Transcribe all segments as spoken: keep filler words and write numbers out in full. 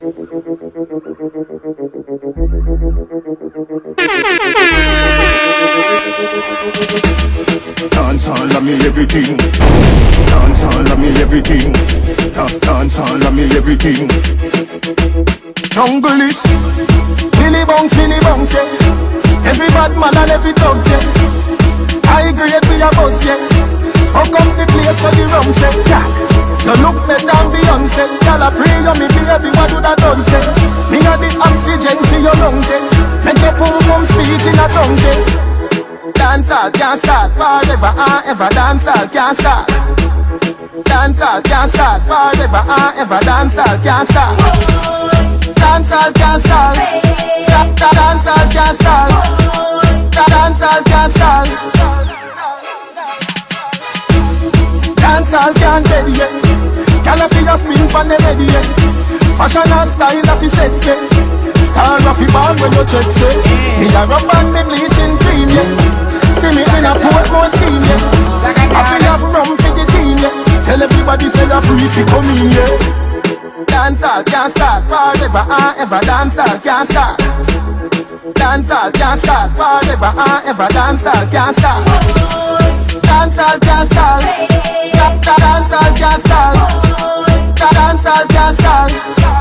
Dance all of me everything. Dance all of me everything. Dance all of me everything. Jungle is Billy Bounce, Billy Bounce, yeah. Every bad man and every dog, yeah. High grade we a buzz, yeah. Fuck up the place for the rum, say, yeah. You look better than Beyonce. Y'all a pray you me baby, what do that done, say? Me a the oxygen for your lungs, say. Make your pum pum speak in a tongue, say. Dancehall can't start forever and ever. Dancehall can't start. Dancehall can't start forever and ever. Dancehall can't start. Dancehall can't start. Dancehall can't start. Dancehall can't start. Dancehall can't dead yet. Can I feel your spin from the ready yet? Fashion and style of the set yet. Star of the ball when you check say. Me a rub and me bleaching cream yet. See me in a Portmore scheme, yeah. I feel have rum for the team, yeah. Tell everybody say you're free if you come in, yeah. Dancehall can't start forever and ever. Dancehall can't start. Dancehall can't start forever and ever. Dancehall can't start. Dancehall can't start. Dancehall can't start. Dancehall can't start.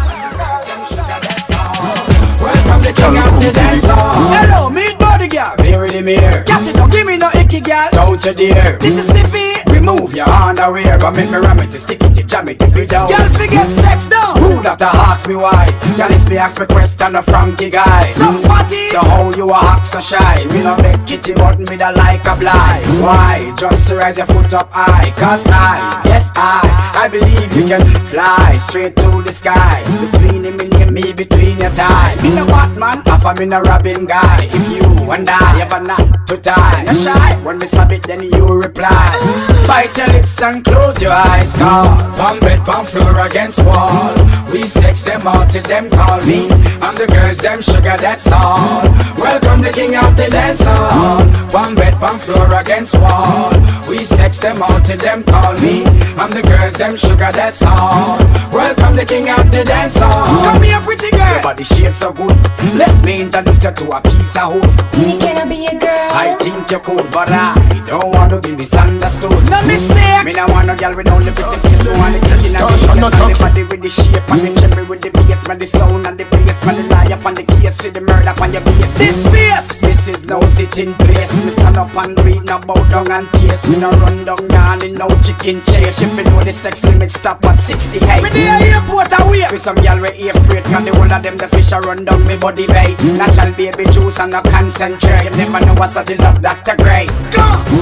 Welcome the king of the dancehall. Hello, meet body girl. Here in the mirror. Catch it, don't give me no icky girl. Don't you dare. Did you sniffy? Remove your underwear. But make me ram it, stick it, jam it, take it down. Girl, forget sex down. Who that a ask me why? Girl, it's me ask me question a Frankie guy. Some fatty. So how you a act so shy? Me no make kitty but me da like a blind. Why? Just raise your foot up high. Cause I, yes I, I believe you can fly straight to the sky. Between him and me, between your thighs. Me no Batman, half a me no Robin guy. If you and I ever not to tie, you shy. When me slap it, then you reply. Bite your lips and close your eyes. Cause one bed, one floor against wall. We sex them all till them call me. I'm the girls, them sugar, that's all. Welcome the king of the dance hall. One bed, one floor against wall. We sex them all till them call me. I'm the girls, them sugar, that's all. Welcome the king of the dance hall. Come here, pretty girl. Your body shape so good. Let me introduce you to a piece of wood. Can I be a girl? I think you're cool, but I don't want to be misunderstood. No mistake. Me no want no girl with only pretty face. No one kicking at the face. And the body with the shape and the cherry with the bass. Man the sound and the bass. Man the lie up on the case. See the murder on your base. This face. This is no sitting place. Me stand up and read, no bow down and taste. Me no run down yarn in no chicken chase. If you know the sex limit stop at sixty-eight. Me the airport away. For some girl we air freight. Cause the whole of them the fish a run down me body bait. Natural baby juice and no concentrate. You never know what's the love Doctor Grey. Go!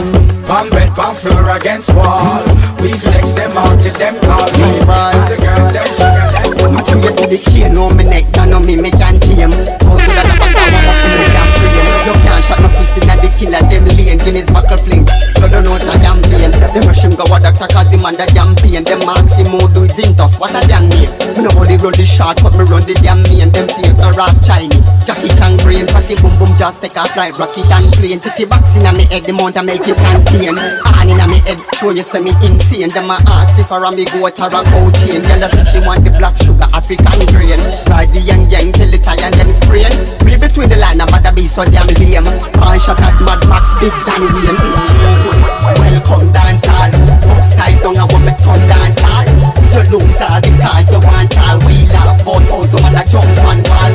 One bed, one floor against wall. We sex them out till them call me. The girls them sugar that's all. Not you see the chain on my neck, you know me, me can't tame. Also that the back I wanna feel me damn frame. You can't shut no pussy na the killer, them lane. Guinness buckle fling, you don't know what a damn pain. Them rush him go a doctor cause him under damn pain. Them marks him out do his intos, what a damn name. Me know how they run the shot, but me run the damn main. Them take a ras shiny, jacket and brain. Fatty boom boom just take a flight, rocket and plane. Titty box in a me head, the mount a milk you can't contain. On in a me head, show you say me insane. Them a ask if I ram me goat or a cow chain. Girl say she want the black sugar African grain. Ride the young young till the tie and them sprain. Read between the line, I'm about to be so damn lame. Pawn shot as Mad Max, Biggs and Wayne. Welcome dancehall. Upside down, I want me turn dancehall. You lose all the car, you want all. We laugh about thousand man a jump on wall.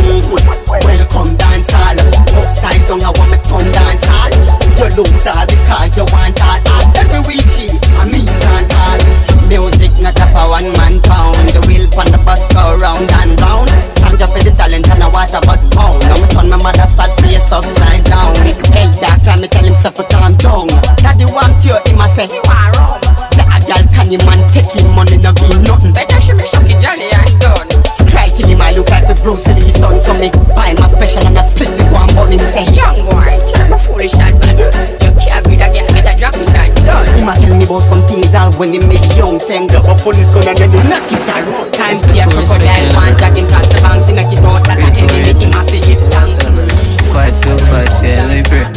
Welcome dancehall. Upside down, I want me turn dancehall. You lose all the car, you want all. Ask every week, I mean can't all. Music not a for one man pound. The wheel on the bus go round and round. I'm just for the talent and I water but pound. Now me turn my mother sad face upside down. Hey dark, me tell him suffer calm down. Daddy want you, he must say you are wrong. Say a girl can you man take him money, no give nothing. Better she be shocky jolly and done. Cry till him I look like the Bruce Lee son. So me buy my special and I split the one bun. Him say young boy, tell me foolish and bad. You can't be the girl, better drop it and done. He might tell me about some things all when he make young. Send up a police gun and then they knock it around. Time see a crocodile, one dragging past the banks. He knock it out and then he make him have to give thanks. Fight feel, fight feel, live it.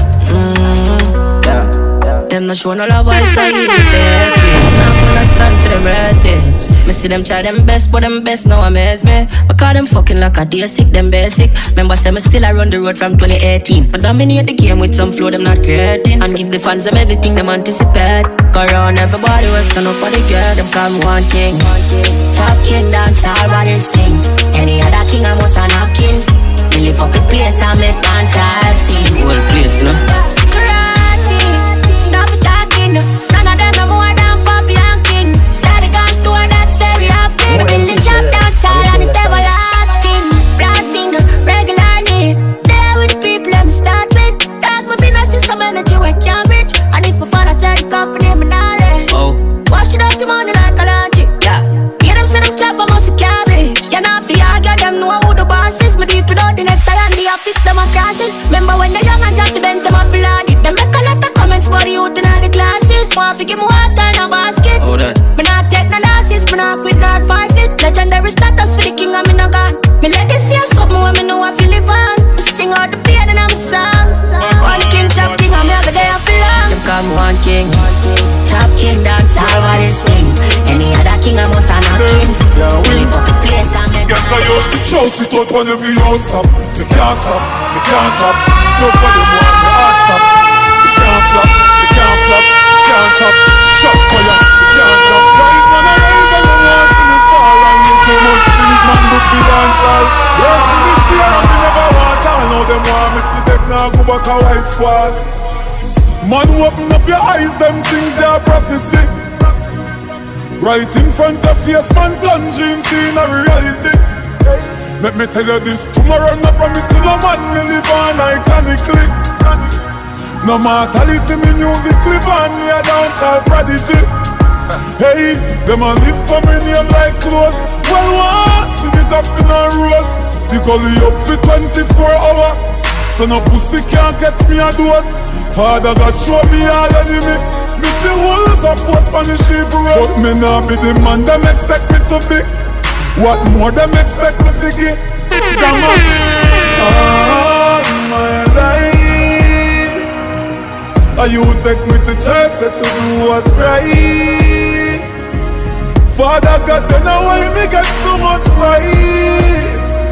Them no show no love, I'll try easy therapy. Now I'm gonna stand for them right things. Me see them try them best, but them best now amaze me. I call them fucking like a day sick, them basic. Remember say me still I run the road from twenty eighteen. I dominate the game with some flow them not creating, and give the fans them everything them anticipate. Go around everybody was stand up for the girl. Them call me one king. Top king dance all about this thing. Any other king I must a knocking. Me live up the place and make dance all scene. Whole place, you know. Karate, stop talking. None of them are more than Poppy and King. Daddy gone tour, that's very often. Build the chop dance all and it everlasting. Blasting regularly. There with the people I'm start with. Dog me been a see some energy we can't reach. And if my father said the company me not ready. Oh. Wash it out the money like a laundry. Yeah. Hear them say them chop a muscle cabbage. You know fi argue them know who the boss is. Me do it without the necktie and the office them a crosses. Remember when they young and drop the Benz them a flood it. Them make a lot of comments for the youth in all the classes. Want fi give me water in a basket. Oh that. Me not take no losses, me not quit nor fight it. Legendary status for the king and me no gone. Me legacy is something when me know I feel live on. Me sing out the pain in my song. One king chop king and me a go there for long. Them call me one king. Chop king dance all over this swing. Any other king I must a knocking. We live up the place and make Get a youth, shout it out when every house stop. Me can't stop, me can't chop. Don't for them one, me heart stop. Me can't flop, me can't flop, me can't top. Shot fire, me can't drop. Rise man, I rise and you want to me fall. And look how much things man do for dance all. Work for me share and me never want all. Now them want me fi deck now go back a white squall. Man open up your eyes, them things they are prophecy. Right in front of face, man done dreams in a reality. Let me tell you this, tomorrow no promise to no man, me live on iconically. No mortality, me music live on, me a dancehall prodigy. Hey, them a live for me name like clothes. Well, once, see me top in a rose. The gully up for twenty-four hours. So no pussy can't catch me a dose. Father God show me all enemy. Me see wolves a post on the sheep road. But me nah be the man them expect me to be. What more them expect me to get? Come on. All my life and you take me to church to do what's right. Father God, don't know why me get so much fight.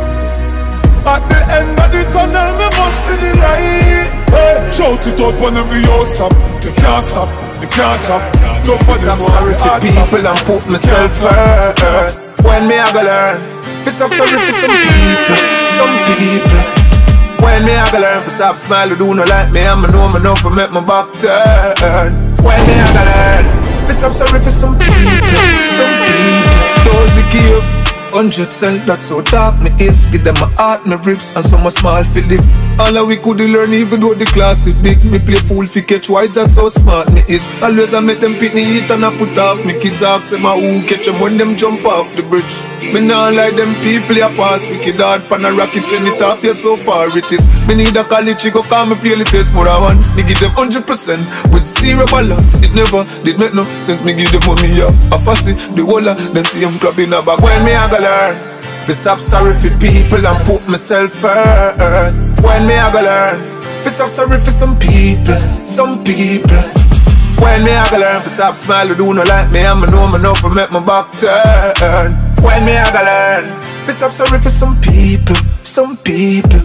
At the end of the tunnel, me must see the light. Hey, shout it out whenever you stop. You can't stop, you can't chop. No for them, I'm sorry for people and put myself first. When me I go learn, fist up sorry for some people, some people. When me I go learn, for stop smile, you do not like me, and I know me enough to make my back turn. When me I go learn, fist up sorry for some people, some people. Those who give hundred cent, that's so dark me is. Give them my heart, my ribs, and some small Philip. All that we could learn, even though the class is big. Me play fool fi catch wise, that's how smart me is. Always I make them pick me eat and I put off. Me kids ask them who catch them when them jump off the bridge. Me nah like them people ya pass wicked hard pan a rocket, send it off, yeah so far it is. Me need a college chico, cause me feel it is more than once. Me give them hundred percent with zero balance. It never did make no sense. Me give them money off a fussy, the whole of them see them crab in a bag. When me I go learn, fi stop sorry for people and put myself first. When me I go learn, fi stop sorry for some people, some people. When me I go learn, fi stop smile, you do not like me, and I know me enough to make my back turn. When me I go learn, fi stop sorry for some people, some people.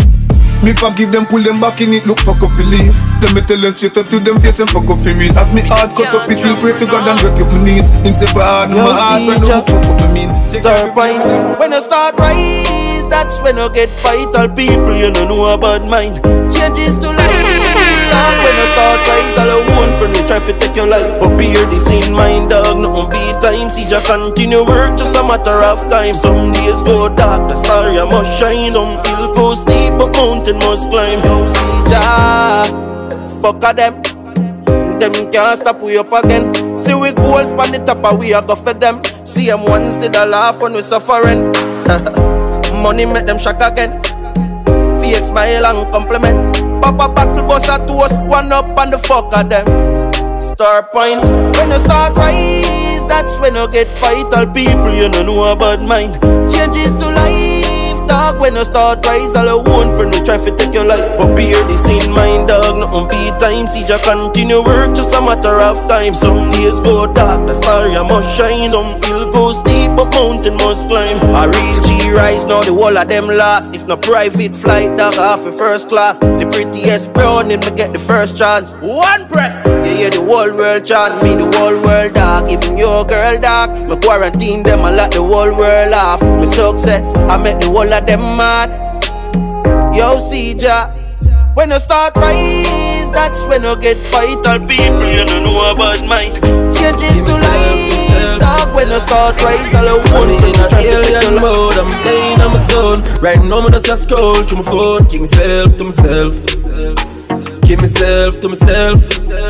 Me forgive them, pull them back in it, look fuck up fi leave. Them me tell them straight up to them face and fuck up fi real. As me heart cut up it will pray to God and get up my knees. Him say for hard, my heart when no fuck up me mean. Star point, when you start rise, that's when you get fight. All people you don't know about mine. Changes to life. Dog, when you start rise, all I want for no try to take your life. But be here this in mind, dog, nothing be time. See ya continue work, just a matter of time. Some days go dark, the star you must shine. Some hill go steep, but mountain must climb. You see ya, fuck a them. Them can't stop we up again. See we goals pan the top and we a go for them. See them ones did a laugh when we suffering. Money make them shock again. Fake smile and compliments. Papa battle boss a toast, one up and the fuck of them. Star point, when you start rise, that's when you get fight. All people you don't know about mine. Changes to life, dog, when you start rise. All I want for no try to take your life. But be here this in mind, dog, nothing be time. See ya continue work, just a matter of time. Some days go dark, the star you must shine. Some hill go steep, but mountain must climb. A real G rise, now the whole of them lost. If no private flight, dog half a first class. The prettiest brown in me get the first chance. One press, yeah, yeah, the whole world chant me, the whole world dog. Even your girl dog, me quarantine them and let the whole world laugh. Me success, I make the whole of them mad. Yo, see ya, when you start rise, that's when you get vital. People, you don't know about mine. Changes to life, dog, when you start rise. All I want I'm in an alien mode, I'm playing on my zone. Right now, I'm just a scroll through my phone. Keep myself to myself. Keep myself to myself.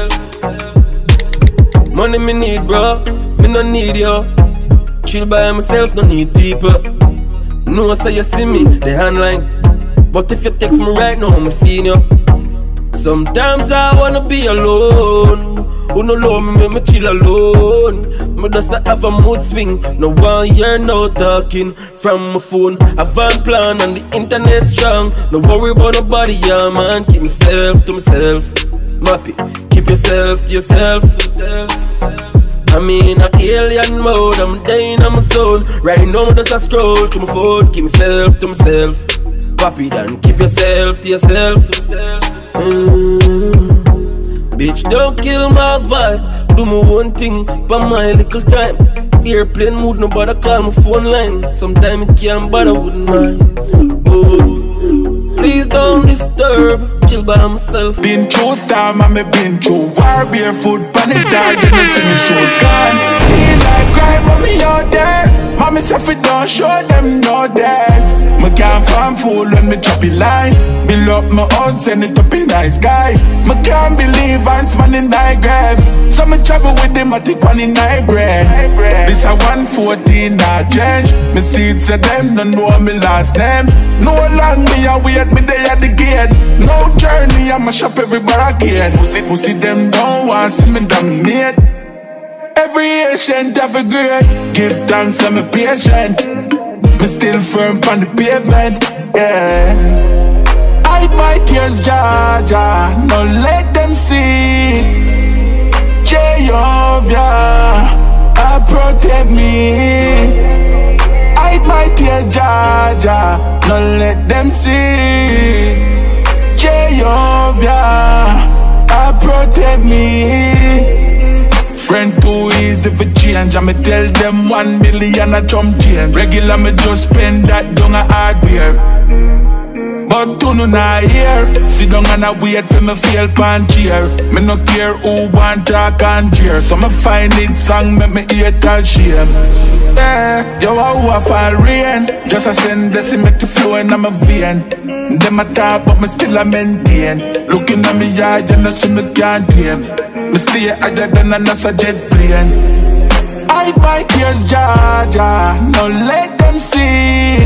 Money me need, bro, me no need you. Chill by myself, no need people. No, say you see me, the handline. But if you text me right now, I'm seeing you. Sometimes I wanna be alone. Who no love me, make me chill alone. Me just have a mood swing. No one hear no talking from my phone. I van plan and the internet strong. No worry about nobody, yeah man. Keep myself to myself. Mappy, keep yourself to yourself. I'm in an alien mode, I'm dying on my zone. Right now I'm just a scroll through my phone. Keep myself to myself. Papi, then keep yourself to yourself. Mm. Bitch, don't kill my vibe. Do my one thing, but my little time. Airplane mood, nobody call my phone line. Sometimes it can't bother with noise. Oh, please don't disturb. Chill by myself. Been through storm and me been through war. Barefoot pan it down, then me see me shoes gone. Feel like cry, but me out there. Mommy say fi don't show them no death. Me can't find fool when me drop it line. Build up my house, send it up in nice guy. Me can't believe I'm man in night grave. So me travel with them, I take one in night bread. This a one fourteen not change. Me see it say them, no know me last name. No long me a wait, me they at the gate. No journey, I'ma shop every barricade. Pussy them don't want see me dominate. Every Asian have a great. Give thanks, I'm a patient. Me still firm on the pavement, yeah. Hide my tears, Jaja, no let them see. Jehovah, I protect me. Hide my tears, Jaja, no let them see. Jehovah, I protect me. Friend too easy for change, and me tell them one million a jump chain. Regular me just spend that down a hardware. But two no not here. Sit down and I wait for me feel pan cheer. Me no care who want talk and cheer. So me find it song make me hate and shame. Yeah, yo who a fall rain. Just a send blessing make it flow in my vein. Them a talk but me still a maintain. Looking at me eye you know see me can't tame. Me stay higher than a NASA jet plane. Hide my tears, Jaja, no let them see.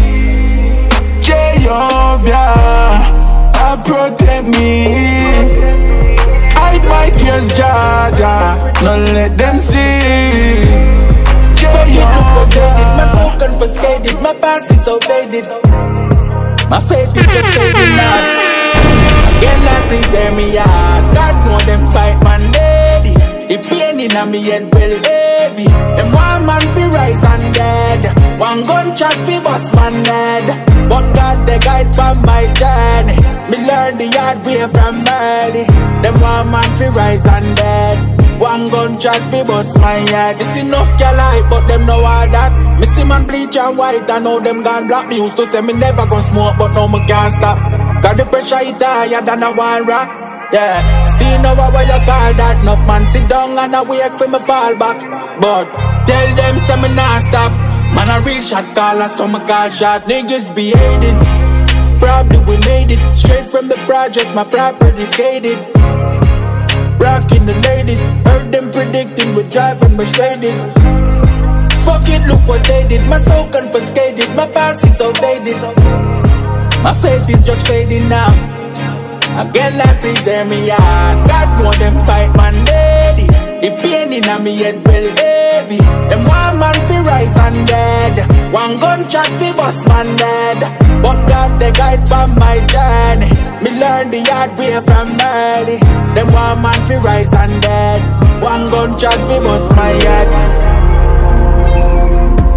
Jehovah, I protect me. Hide my tears, Jaja, no let them see. Jehovah, my soul confiscated, my past is outdated. My faith is just fading now. Again, Lord, please hear me out. God know them fight man daily. The pain in a me head belly heavy. Them one man fi rise and dead. One gun shot fi bust man head. But God the guide for my journey. Me learn the hard way from early. Them one man fi rise and dead. One gun shot fi bust my head. It's enough girl hype, but them know all that. Me see man bleach and white, I know them gone black. Me used to say me never gon' smoke, but now me can't stop. Cause the pressure is higher than a one rock. Yeah, still know what you call that. Enough man sit down and I wait for me fall back. But tell them say me not stop. Man a real shot caller, so me call shot. Niggas be hating. Probably we made it. Straight from the projects, my property's gated. Rocking the ladies, heard them predicting we driving Mercedes. Fuck it, look what they did. My soul confiscated, my past is outdated. My faith is just fading now. Again, like please hear me out. God know them fight man daily. The pain in a me head belly heavy. Them one man fi rise and dead. One gun shot fi bust man dead. But God the guide for my journey. Me learn the hard way from early. Them one man fi rise and dead. One gun shot fi bust my head.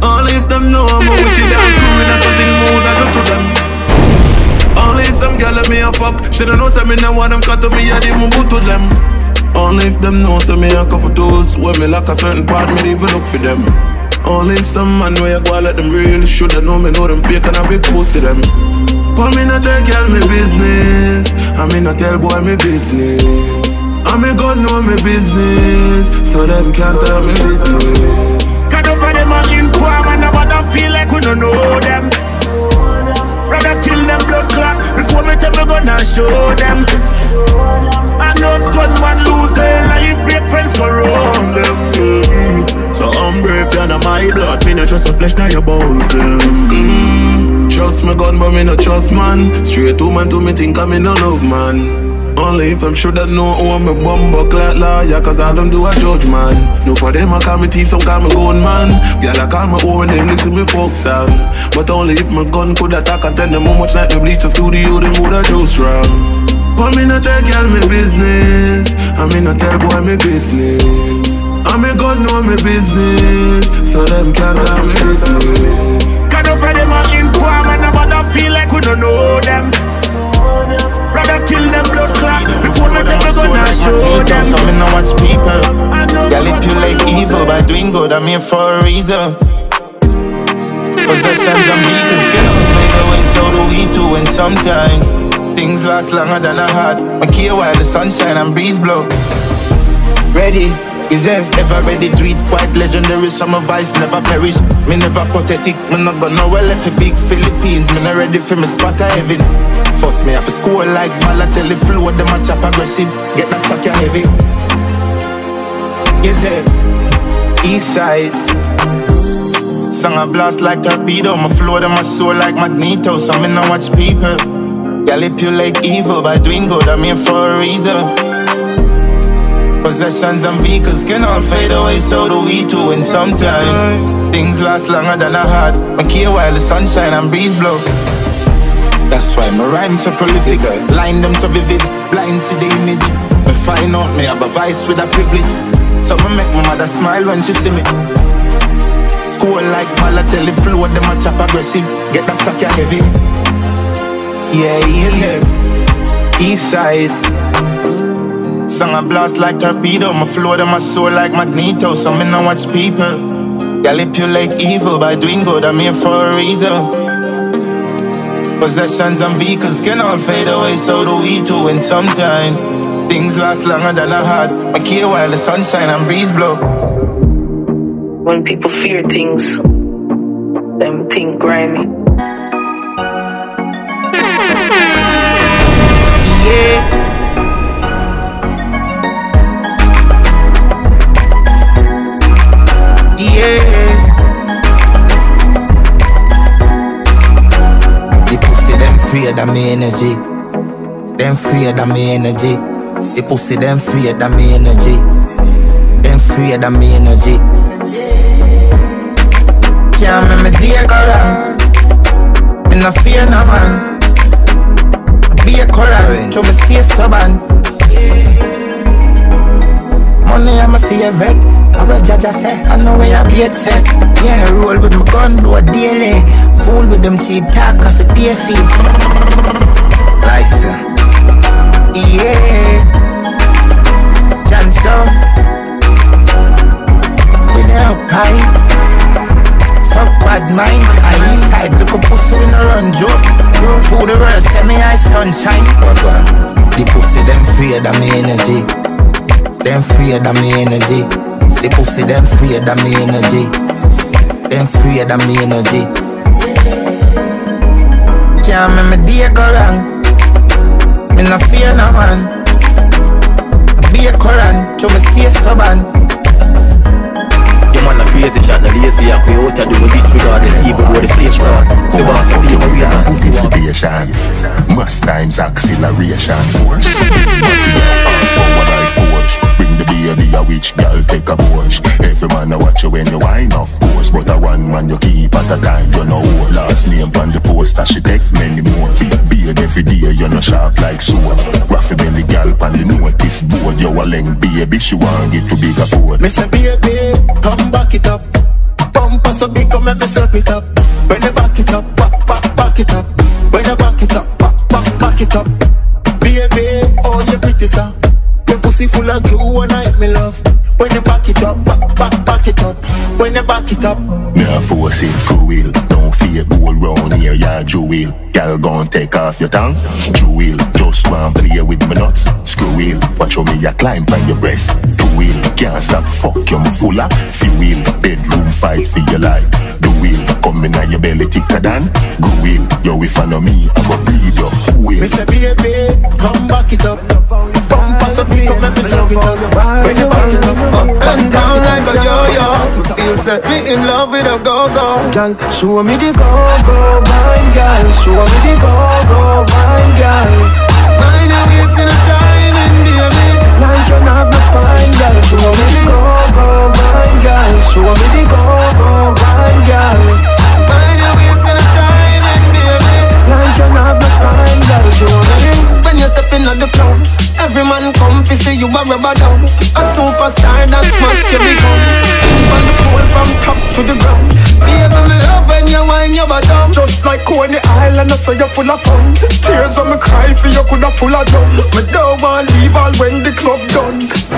Only if them know I'm a wicked and cruel and something more than I do to them. Only if some girl let me a fuck, she don't know say me now want them cut to me, I didn't good to them. Only if them know say me a couple toes, when me like a certain part, me even look for them. Only if some man where you go let them real, shoulda know me know them fake and I be close to them. But me not tell girl me business, I me not tell boy me business. I me God know me business, so them can't tell me business. Cut off of them a inform and nobody feel like we don't know them. Rather kill them blood clot before me tell me gonna show them. And those gunman lose their life, fake friends go wrong them. Mm-hmm. So I'm brave and I'm my blood, me not trust a flesh now your bones them. Mm-hmm. Trust my gun but me no trust man. Straight woman to me think I me no love man. Only if them shoulda know who I'm a bumbo clat liar, cause I don't do a judge man. No for them I call me thief, some call me gun man. Girl I call me own when them listen me folk song. But only if my gun could attack and tell them how much like me bleach a studio, them woulda just wrong. But me not tell girl me business, I me not tell boy me business. I me gun know me business, so them can't tell me business. Cut off of them a inform and nobody feel like we don't know them. Rather kill them blood clot before me tell me gonna show them. So me no watch people manipulate evil by doing good, I'm here for a reason. Possessions and vehicles get on fade away, so do we too. And sometimes things last longer than I had. I care while the sunshine and breeze blow. Ready? Is ever ready to eat? Quite legendary, some of vice never perish. Me never pathetic, me not gonna well if a big Philippines. Me not ready for me spot of heaven. First me have to score like Balotelli flow, them a chop aggressive. Get that stuck ya heavy. Is it? East side. Song a blast like torpedo, my flow them a soar like Magneto. So me not watch people manipulate evil by doing good, I'm here for a reason. Possessions and vehicles can all fade away, so do we too. And sometimes things last longer than I had. I care while the sunshine and breeze blow. That's why my rhymes so prolific, line them so vivid, blind see the image. Me find out me have a vice with a privilege, so me make my mother smile when she see me. Score like Balotelli flow, them a chop aggressive. Get that stuck ya heavy. Yeah, easy. East side. Song a blast like torpedo, my flow them a soar like Magneto. So me no watch people manipulate evil by doing good, I'm here for a reason. Possessions and vehicles can all fade away, so do we too. And sometimes things last longer than I had. I care while the sunshine and breeze blow. When people fear things, them think grimy. Yeah. Yeah. The pussy them afraid of me energy. Them afraid of me energy. The pussy them afraid of me energy. Them afraid of me energy. Can't make me day go wrong. Me no fear no man. Be a coral, so me stay stubborn. Money I'm a favorite. I will judge I say, I know where I be at set. Yeah, roll with my gun, do a daily. Fool with them cheap talk, off a pay fee. License. Yeah. Johnstone. With the help high. Fuck bad mind. I inside, look a pussy in a run joke. Through the world, send me eye sunshine. The pussy them afraid of me energy. Them afraid of me energy. The pussy them afraid of me energy. Them afraid of me energy. Can't make me day go wrong. Me no fear no man. Be a Quran, so me stay stubborn. You man a crazy shot, no lazy. I quit out and do a disregard. Let's even go the flame front. The boss of the reason. Anticipation, mass times acceleration force. Power like Porsche. Bring the baby a witch girl, take a Porsche. Every man a watch you when you wine, of course. But a one man you keep at a time, you know. Last name on the poster, she take many more. Beard every day, you know sharp like sword. Raffy belly girl on the notice board. You a leng baby, she want get to big afford. Me say baby, come back it up. Bumper so big, come let me suck it up. When you back it up, back, back, back it up. When you back it up, back, back, back it up. Baby, oh you pretty so. Your pussy full of glue and I me love. When you back it up, back, back, back it up. When you back it up. Now force it, cruel. Don't fear, go round here, yeah, jewel. Girl, gon' take off your tongue. Jewel, just want play with my nuts. Screw wheel, watch how me ya climb by your breast. Do wheel, can't stop, fuck you, I'm full of fuel. Bedroom fight for your life. Do wheel, come in on your belly thicker than go wheel. Yo, if I know me, I go bleed up. Wheel. Me say baby, come back it up. Bump us up, come let me suck it up. When you back it up, up and down like a yo-yo. Feel set me in love with a go-go. Girl, show me the go-go, wine girl. Show me the go-go, wine girl. Mind your waist in a timing, baby. Like you have no spine, girl. Show me the go-go, wine girl. Show me the go-go, wine girl. Mind your waist in a timing, baby. Like you have no spine, girl. Show me. When you step in at the club, every man come fi see you a rubber dub. A superstar that's smart to become. On the pole from top to the ground. Baby, me love when you whine your bottom. Just like Coney Island, I saw you full of fun. Tears when me cry for you coulda full of drum. Me don't want leave all when the club done.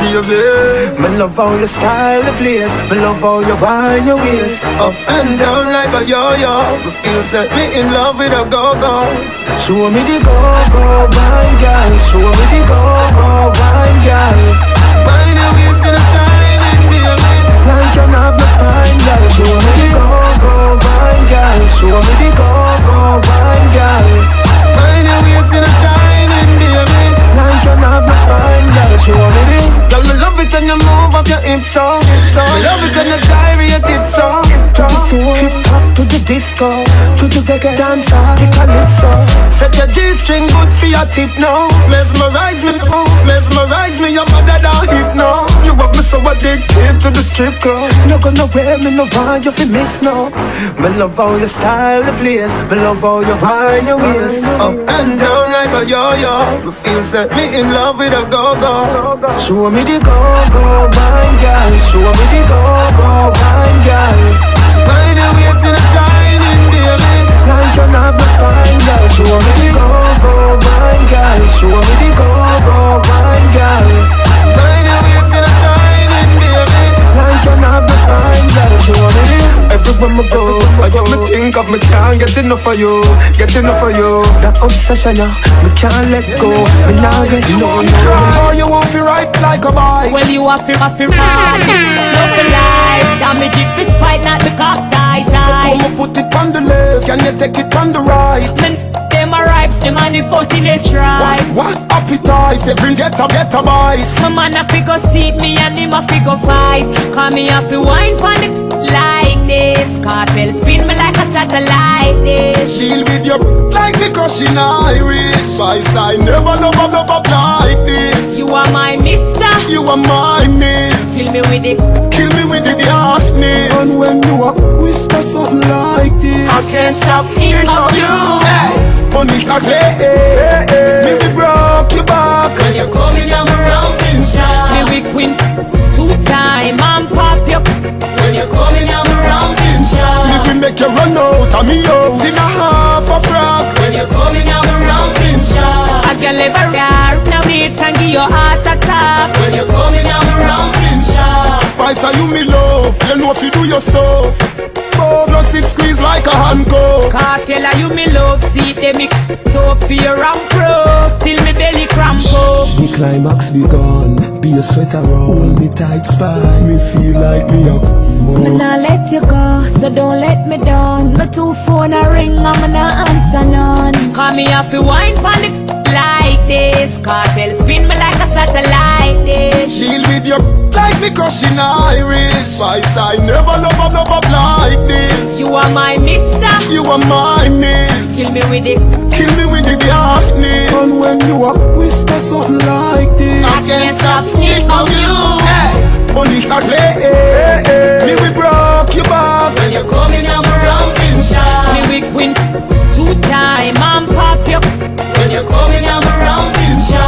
Baby, me love how you style the place. Me love how you whine your waist up and down like a yo-yo. Me feel set me in love with a go-go. Show me the go-go, wine girl. Show me the go-go, wine girl. Mind your waist in a timing, baby. Like you have no spine, girl. Show me the go-go, wine girl. Show me the go-go, wine girl. Mind your waist in a timing, baby. Like you have no spine, girl. Show me the. Girl, me love it when you move up your hips so. Me love it when you gyrate it so. To the soul, hip hop, to the disco, to the reggae dancer, the calypso. Set your G-string good for your tip now. Mesmerize me, oh, mesmerize me, your mother down hip now. You have me so addicted to the strip club. No gonna wear me, no want you fi miss now. Me love how you style the place. Me love how you wind your waist up and down like a yo-yo. Me feel set me in love with a go-go. Show me the go-go, wine girl. Show me the go-go, wine girl. Mind your waist in a timing, baby. Like you have no spine, girl. Show me the go-go, wine girl. Show me the go-go, wine girl. Mind your waist in a timing, baby. Like you have no spine, girl. Show me the. Everywhere me go, I got me think of me can't get enough of you, get enough of you. That obsession, yeah, me can't let go. Me now get no, no. You want to ride like a boy. Well, you have to, have to ride. Love the life, damage it for spite, not the cock tie tie. So come put it on the left, can you take it on the right? Then them a ripes, them and the butty they try. What, what appetite, every get a get a bite. Some man a figure seat me and him a figure fight. Call me have to wine pon it like this. Cartel spin me like a satellite dish. Deal with your like the crushing iris. Spice, I never love a love up like this. You are my mister, you are my miss. Kill me with it, kill me with the darkness. And when you a whisper something like this, I can't stop thinking of you. Hey, money can play, hey, hey. Me we broke your back. When you're coming down around in shine. Me we queen two time and pop you. When you're coming down around in shine. Me we make you run out of me house in a half a frock. When you're coming down around in shine. I can live a rare, now wait and give your heart attack. When you're coming down around in shine. Spice, are you me love? You know if you do your stuff. Oh, plus it squeeze like a handcuff. Cartel, are you me love? See them me top fear and proof till me belly cramp up. The climax be gone, be a sweater roll me tight spine. Me feel like me up more. Me nah let you go, so don't let me down. My two phone a ring, I'm not answer none. Call me off the wine panic like this. Cartel spin me like a satellite dish. Deal with your like me crushing iris. Spice, I never love a love up like this. You are my mister, you are my miss. Kill me with it, kill me with the darkness. And when you a whisper something like this, I can't stop thinking of you. Hey, money can play, hey, hey. Me we broke your back. When you're coming down around in shine. Me we queen two time and pop you. When you're coming down around in shine. Me we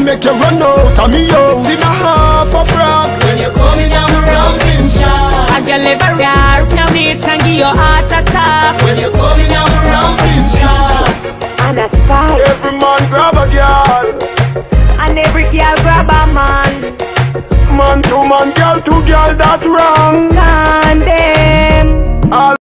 make you run out of me house. In a half a frock. When you coming down the ramping shot. I can live a rare, now me and give your heart attack. When you coming down the ramping shot. And that's fine. Every man grab a girl. And every girl grab a man. Man to man, girl to girl, that's wrong. And them. All